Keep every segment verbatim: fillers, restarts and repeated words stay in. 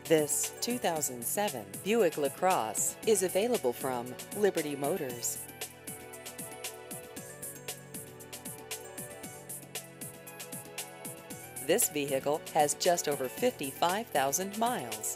This two thousand seven Buick LaCrosse is available from Liberty Motors. This vehicle has just over fifty-five thousand miles.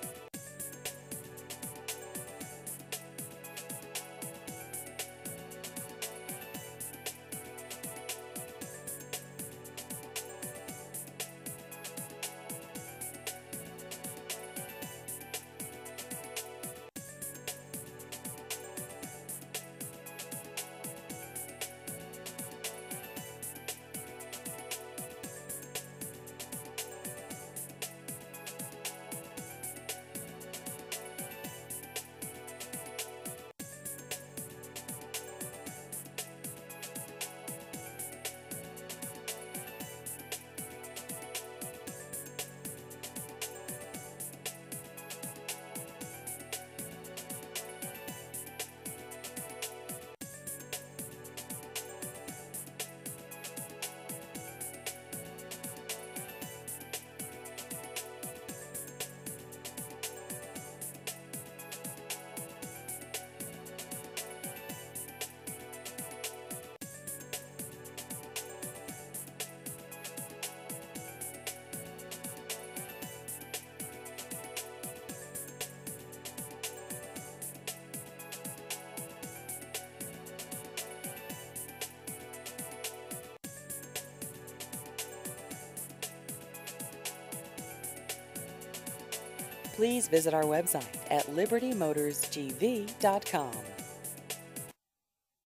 Please visit our website at liberty motors g v dot com.